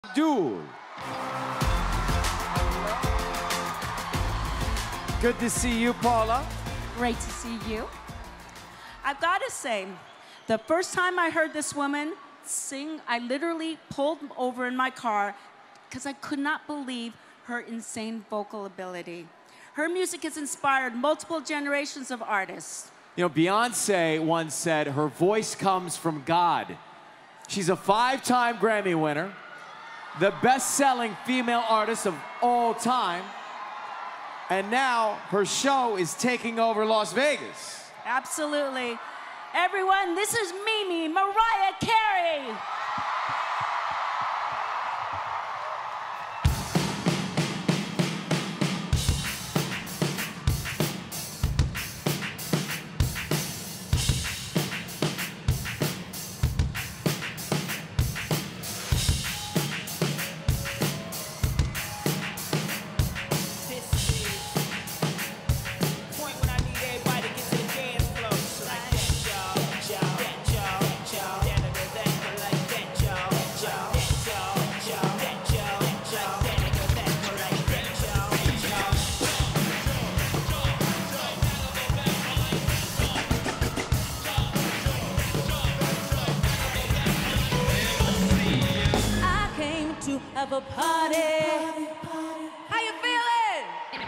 Abdul. Good to see you, Paula. Great to see you. I've got to say, the first time I heard this woman sing, I literally pulled over in my car because I could not believe her insane vocal ability. Her music has inspired multiple generations of artists. You know, Beyonce once said her voice comes from God. She's a 5-time Grammy winner, the best-selling female artist of all time, and now her show is taking over Las Vegas. Absolutely. Everyone, this is Mimi, Mariah Carey. Have a party. How you feeling?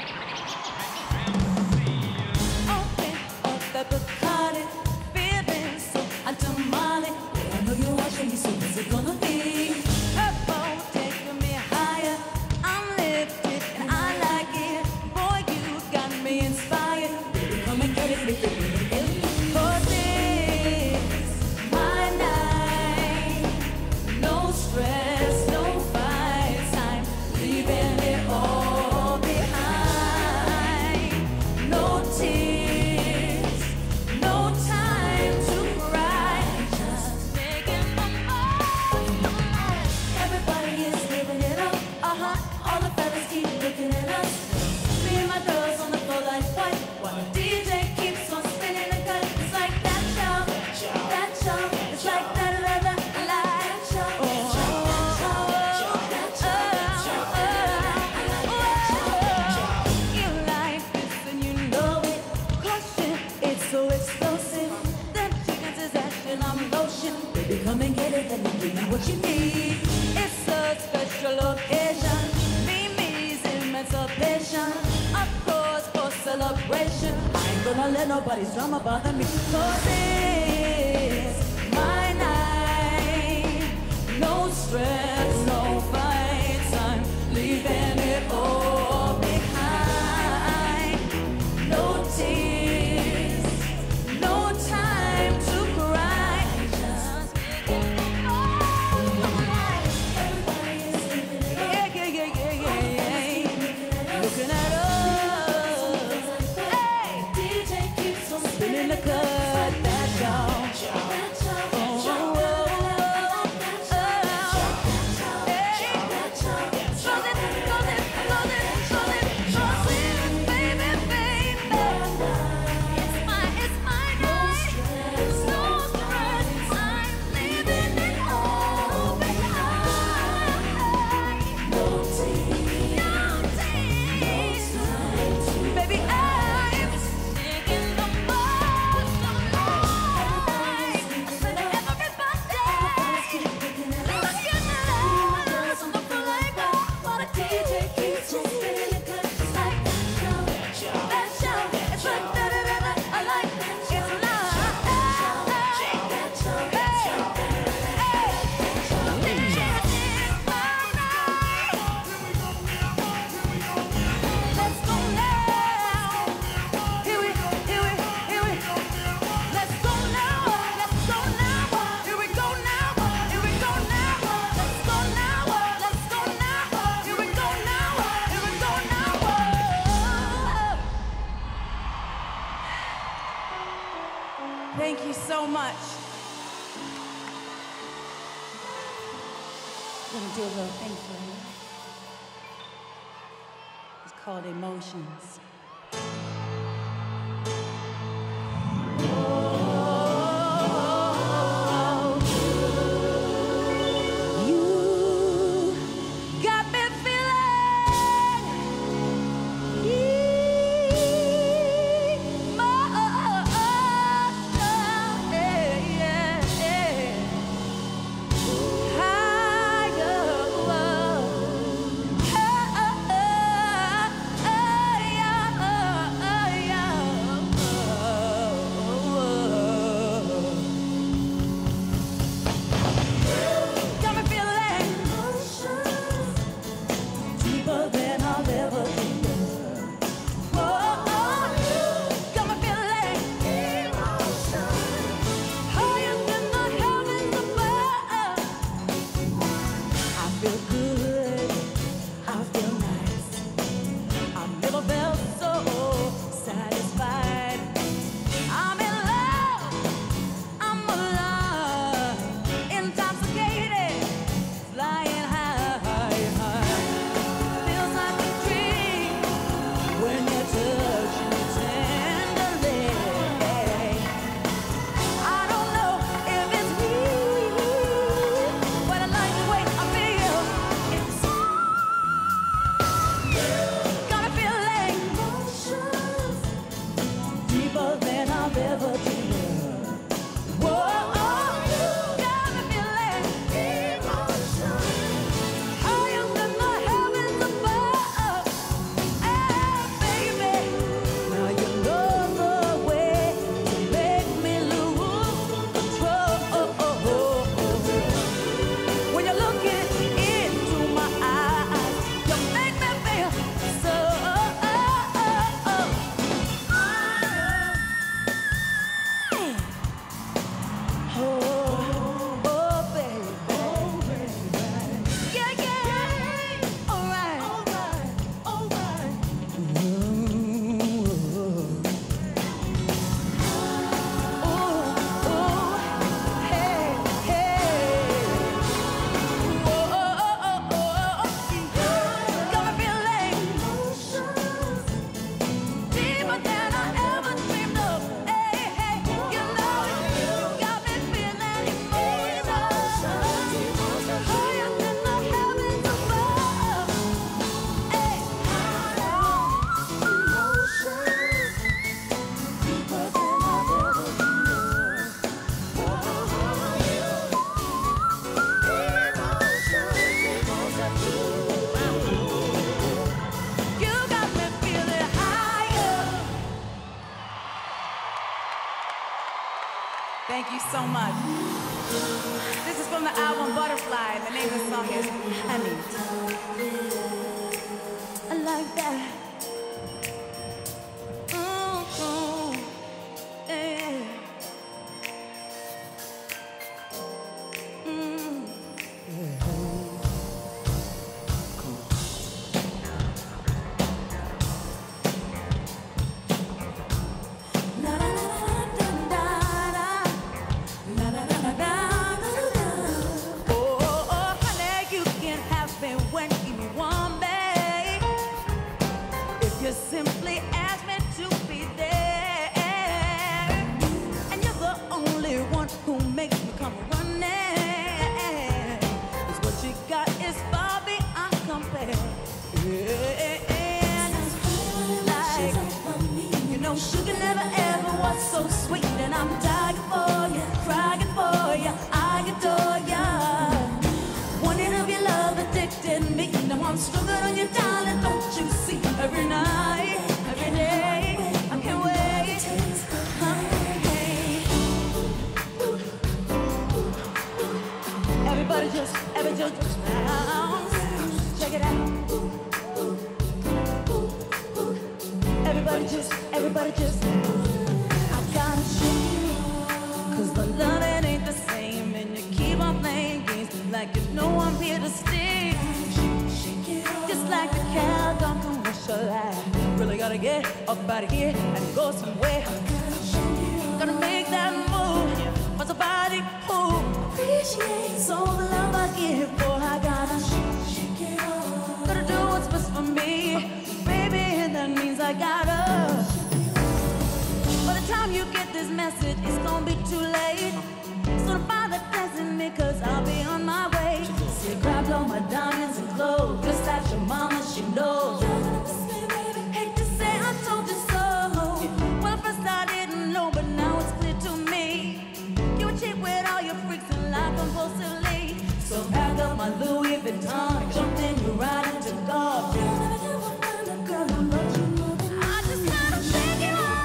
Open up at the party, feeling so antimony. I know you're watching me, so what's it gonna be? Purple taking me higher. I'm lifted and I like it. Boy, you got me inspired. Baby, come and get it, lift it. Come and get it, and give me what you need. It's a special occasion, Mimi's emancipation, of course for celebration. I ain't gonna let nobody's drama bother me. 'Cause it's my night, no stress, no fights. I'm leaving it all behind. No tears, no time to cry. Thank you so much. I'm gonna do a little thing for you. It's called Emotions. You so much. This is from the album Butterfly, and the name of the song is Honey. I like that. Yeah. Simply ask me to be there, and you're the only one who makes me come running. 'Cause what you got is far beyond compare. And like, you know, sugar never ever was so sweet, and I'm dying for you, crying for you, I adore you. Wanting of your love addicted me. Now I'm struggling on you, darling, don't you see? Every night, every day, I can't wait. Everybody just bounce. Check it out. Everybody just, I gotta show you. 'Cause the loving ain't the same, and you keep on playing games like you know I'm here to stay. Just like the countdown commercial light. Really gotta get up out of here and go somewhere. Gonna make that move for somebody who appreciates all the love I give. Boy, I gotta gotta do what's best for me, baby, and that means I gotta. By the time you get this message, it's gonna be too late. So don't bother dancing me, 'cause I'll be on my way. See, grabbed all my diamonds and clothes, just like your mama, she knows. Hate to say I told you so. Well, first I didn't know, but now it's clear to me. You were cheap with all your freaks and life compulsively. So pack up my Louis Vuitton, jumped in, you right into golf. Girl, I love you more than I just gotta shake it off.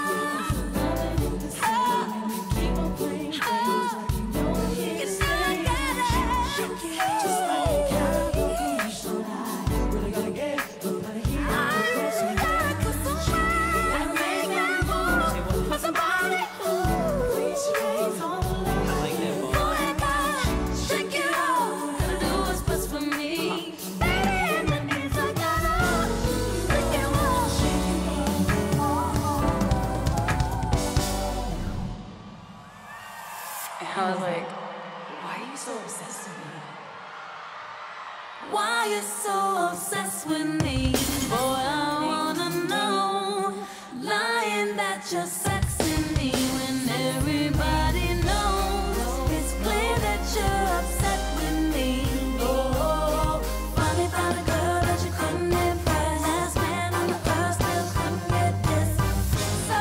I was like, why are you so obsessed with me? Why you so obsessed with me? Boy, I wanna know. Lying that you're sexing me when everybody knows. It's clear that you're upset with me. Oh, finally found a girl that you couldn't impress. Last man on the earth still couldn't get this. So,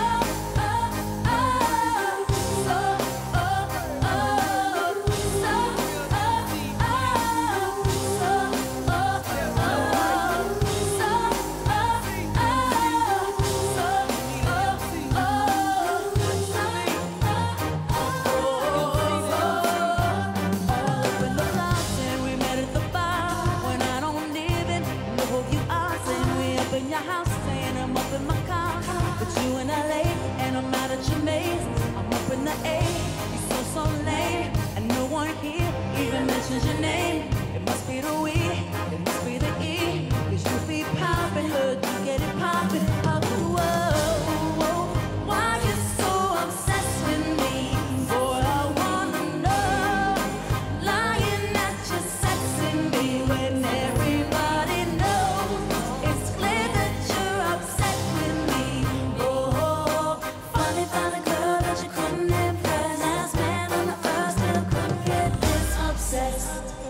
your name, it must be the we, it must be the E. 'Cause you be poppin', heard you get it poppin'. Whoa, why you so obsessed with me? Boy, I wanna know. Lying that you're sexing me when everybody knows. It's clear that you're upset with me. Oh, finally found a girl that you couldn't impress. Last man on the earth still couldn't get this obsessed.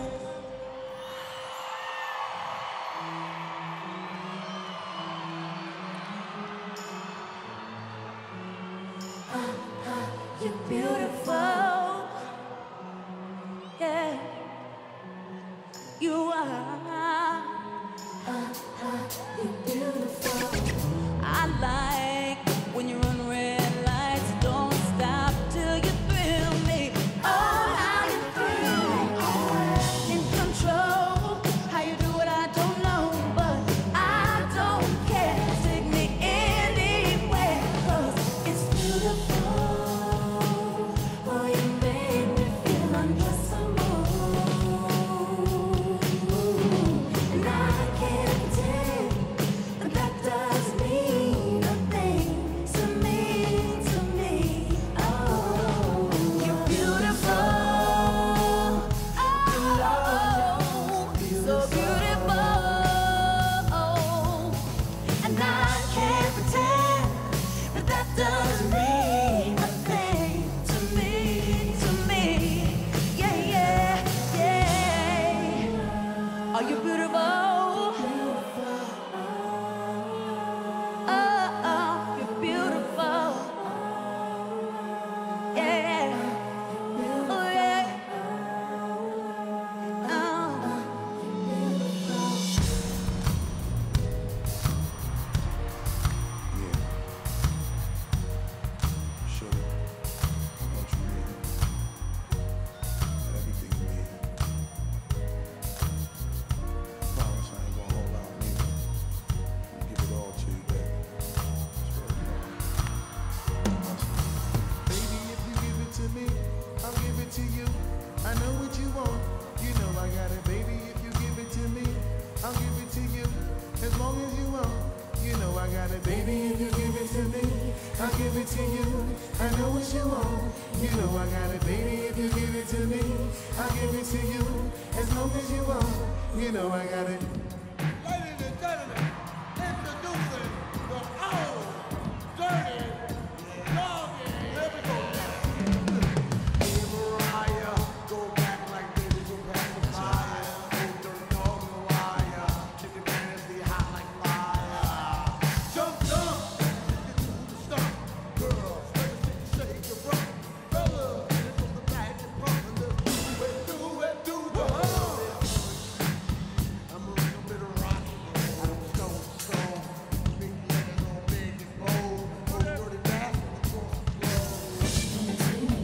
You're beautiful, yeah, you are. You're beautiful. I like when you run red lights, don't stop till you thrill me. so beautiful. And I can't pretend that that doesn't mean a thing to me. Yeah, yeah, yeah. Are you beautiful? Oh, you're beautiful. Yeah. Oh, yeah. Oh. Sugar, I want you real. Everything you need. Promise I ain't gonna hold out on you. Give it all to you, baby. Baby, if you give it to me, I'll give it to you. I know what you want. You know I got it, baby. If you give it to me, I'll give it to you. As long as you want. You know I got it, baby. If you give it to me, I'll give it to you. I know what you want. You know I got it, baby. If you give it to me, I'll give it to you. As long as you want. You know I got it. Ladies and gentlemen, introducing the old, dirty, doggy. Here we go now. Hey, Mariah, go back like baby, go back to fire. Old dirty dog on the wire. Chicken fingers be hot like fire. Jump, jump, stop, girl. Shake your butt, brother. This was the magic brother. Do it, do the I'm a little bit of rock. I'm stone. Big legs on big and bold. Old dirty back across the floor.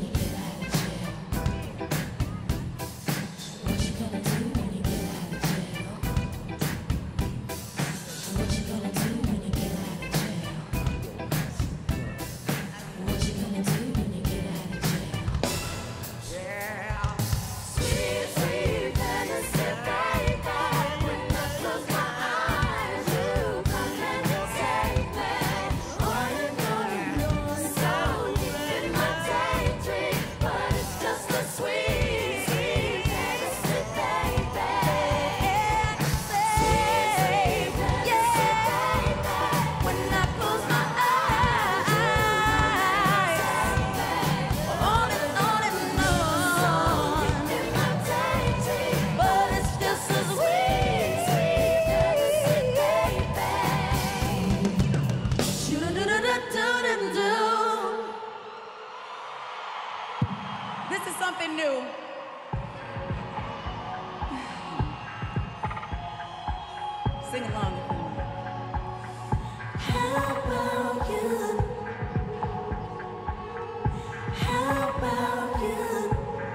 Yeah. Sweet, sweet fantasy, baby. When I close my eyes, you come and take me. Oh, you know, so deep in my daydream, but it's just a sweet, sweet fantasy, baby. Sweet, sweet fantasy, baby. When I close my eyes, on and on and on. In my daydream, but it's just a sweet, sweet fantasy, baby. Shoo-da-da-da-da-da-da-do. This is something new. Sing along with me. How about you? How about you?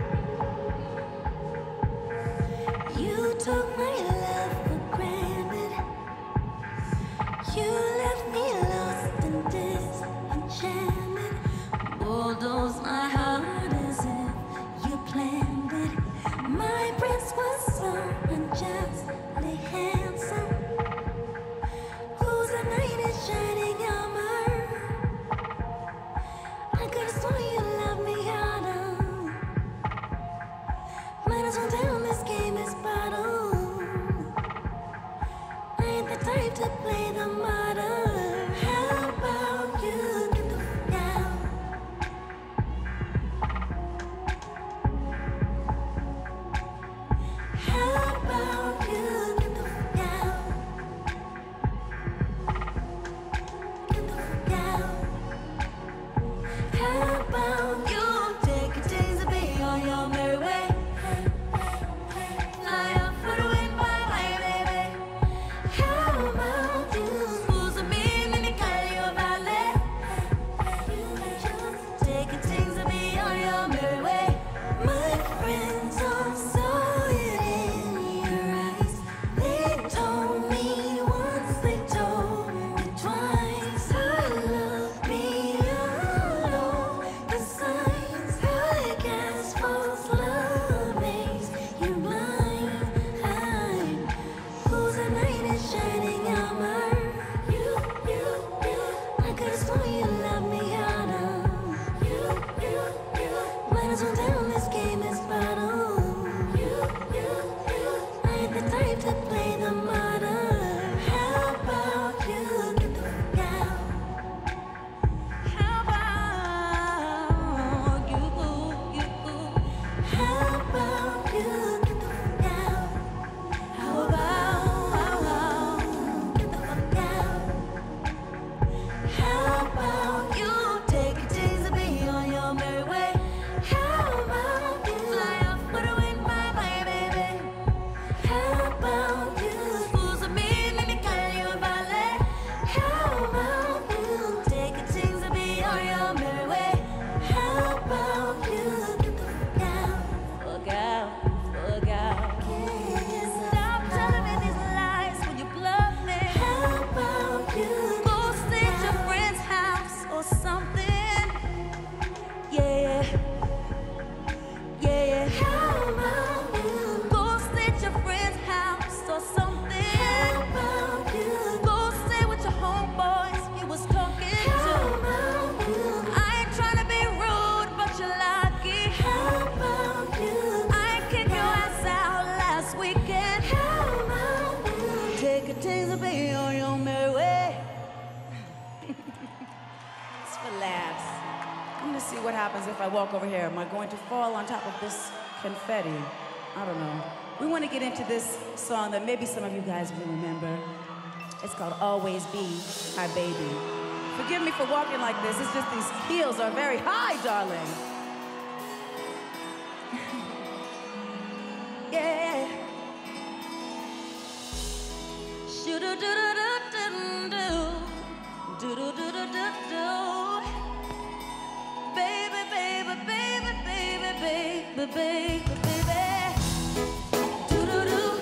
You took my love for granted. You left me lost in disenchantment. Bulldoze my heart as if you planned it. My prince was so unjustly handsome. happens if I walk over here? Am I going to fall on top of this confetti? I don't know. We want to get into this song that maybe some of you guys will remember. It's called Always Be My Baby. Forgive me for walking like this. It's just these heels are very high, darling. Yeah. Shoo-doo-doo-doo-doo-doo-doo. Do-do-do-do-do-do. Baby, baby, baby, baby, baby, baby, baby. Do-do-do.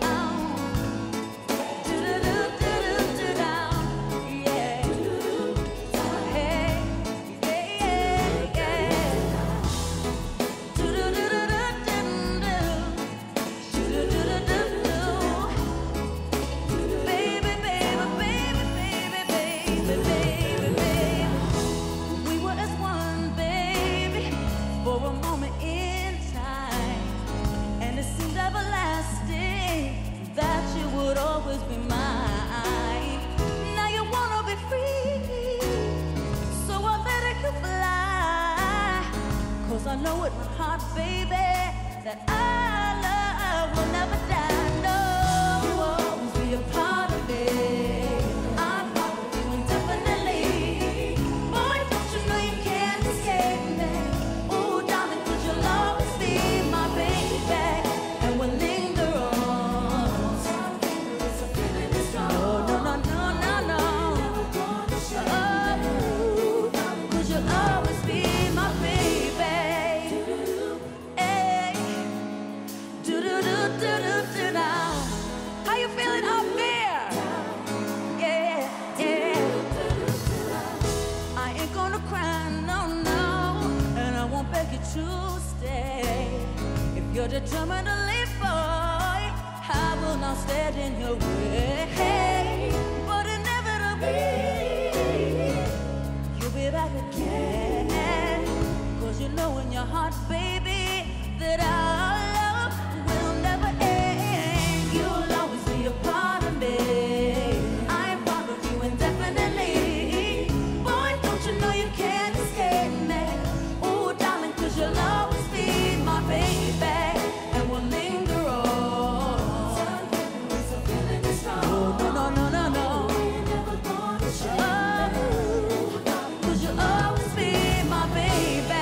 I know in my heart, baby, that our love will never die. No, you will always be a part of me. I'm part of you indefinitely. Boy, don't you know you can't escape me? Oh, darling, could you always be my baby? And we'll linger on. It's a feeling that's strong. No, no, no, no, no, no. Oh, could you always be my baby? How you feeling up there? Yeah, yeah. I ain't gonna cry, no, no, and I won't beg you to stay. If you're determined to leave, boy, I will not stand in your way. But inevitably, you'll be back again. 'Cause you know in your heart, baby, that our love will never end. You'll always be a part of me. I'm part of you indefinitely. Boy, don't you know you can't escape me? Oh, darling, 'cause you'll always be my baby. And we'll linger on. Oh, no, no, no, no, no. Oh, 'cause you'll always be my baby.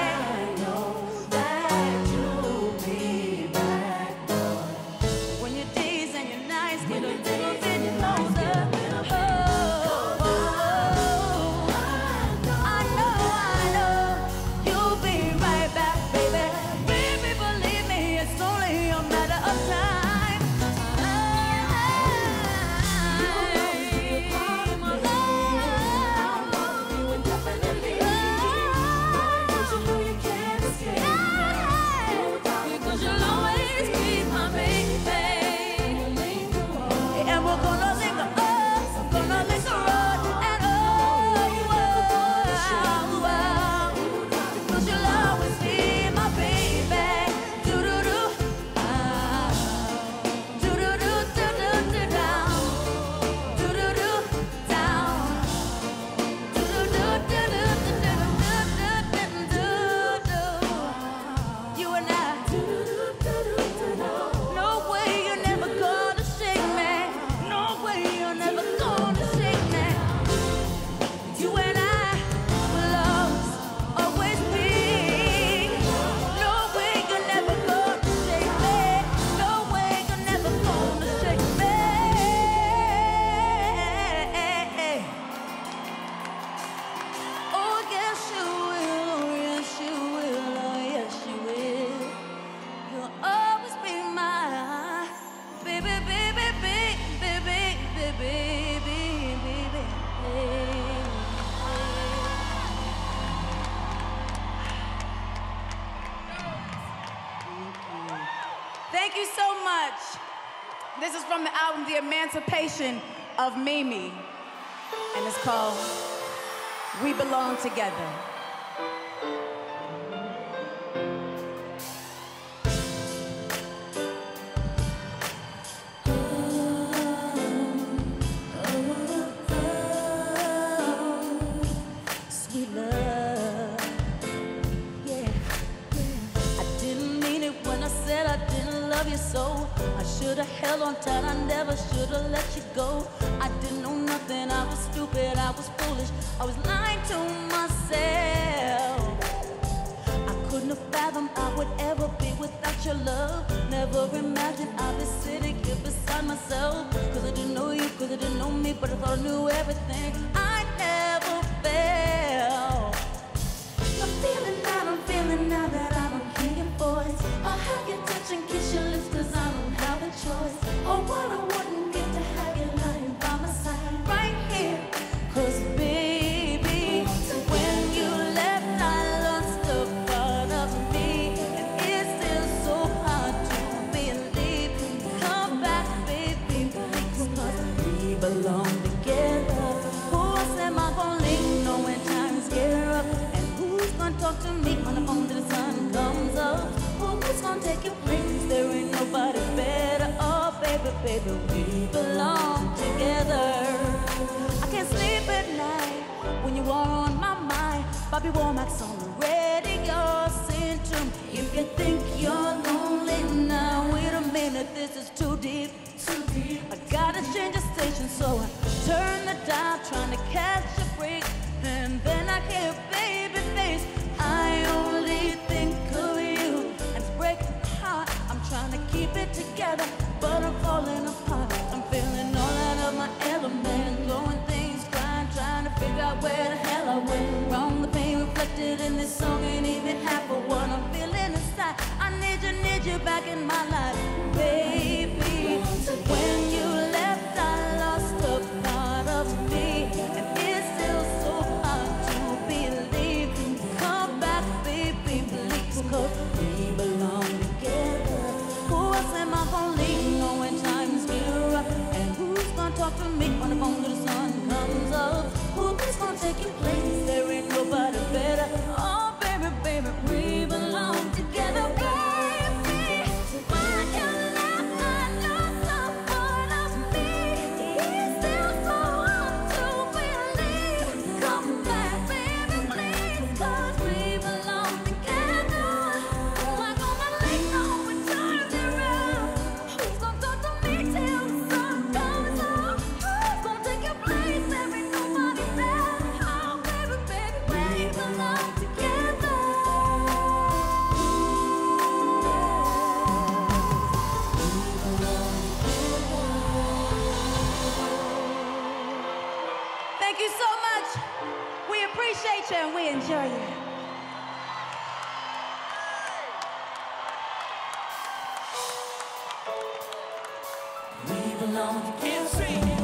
Thank you so much. This is from the album The Emancipation of Mimi, and it's called We Belong Together. Sweet love. should have held on tight, I never should have let you go. I didn't know nothing, I was stupid, I was foolish, I was lying to myself. I couldn't have fathomed I would ever be without your love. Never imagined I'd be sitting here beside myself. Cause I didn't know you, cause I didn't know me, but I thought I knew everything. I never felt. I'm feeling now that I don't hear your voice. I'll have you touch and kiss your lips cause I don't have a choice. Oh, what I wouldn't give to have you lying by my side right here. Cause baby, when you left I lost a part of me. And it's still so hard to believe. Come back baby, please, cause we belong together. Who else am I gonna lean on when times get rough? And who's gonna talk to me on the phone till the sun comes up? Who's gonna take your place? There ain't nobody better. Oh baby, baby, we belong together. I can't sleep at night when you are on my mind. Bobby Womack's on the radio, sing to me. If you think you're lonely now, wait a minute, this is too deep, too deep. I gotta change the station, so I turn the dial, trying to catch a break. And then I hear baby face, I only think of you. And it's breaking my heart, I'm trying to keep it together, but I'm falling apart. I'm feeling all out of my element, blowing things, trying to figure out where the hell I went wrong. The pain reflected in this song ain't even half of what I'm feeling inside. I need you back in my life, baby. When you left, I lost a part of me, and it's still so hard to believe. Come back, baby, please, cause we belong together. Who else am I gonna lean on when times get rough? And who's gonna talk to me on the phone till the sun comes up? Who's gonna take your place? There ain't nobody better. Oh, baby, baby, we belong together, baby. When you left, I lost a part of me. It's still so hard to believe. Come back, baby, please, cause we belong together. Who am I gonna lean on when times get rough? Who's gonna talk to me till the sun comes up? Who's gonna take your place? There ain't nobody better. Oh, baby, baby, we belong together. Thank you so much. We appreciate you and we enjoy you. We belong together.